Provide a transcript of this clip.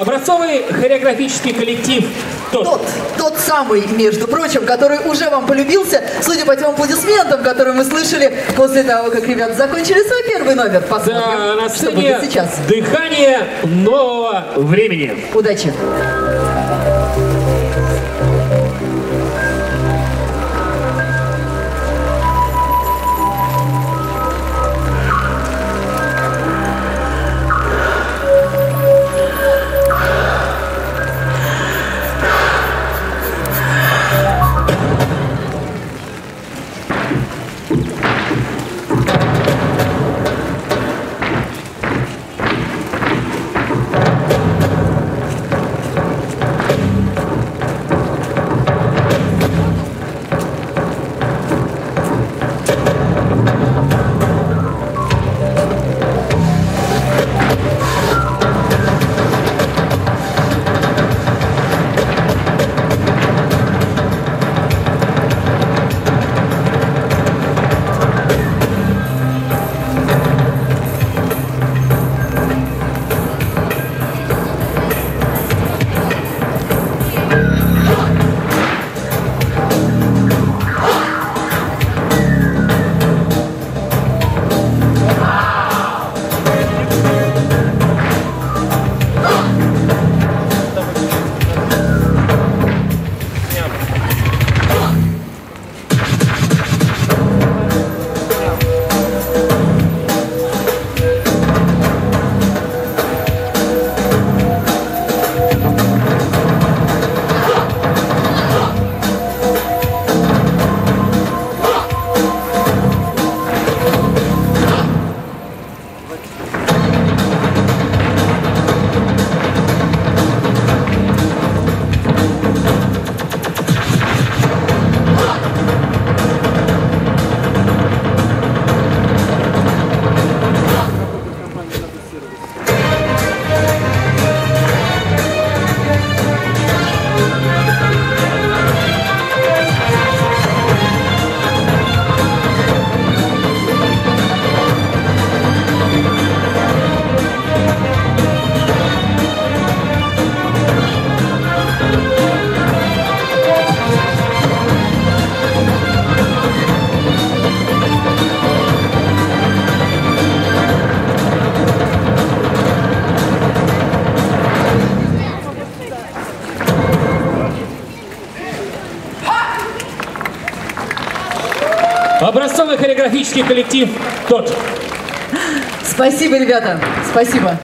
Образцовый хореографический коллектив Тот самый, между прочим, который уже вам полюбился, судя по тем аплодисментам, которые мы слышали после того, как ребята закончили свой первый номер. Посмотрим, да, на что будет сейчас. Дыхание нового времени. Удачи! Образцовый хореографический коллектив «Тот». Спасибо, ребята. Спасибо.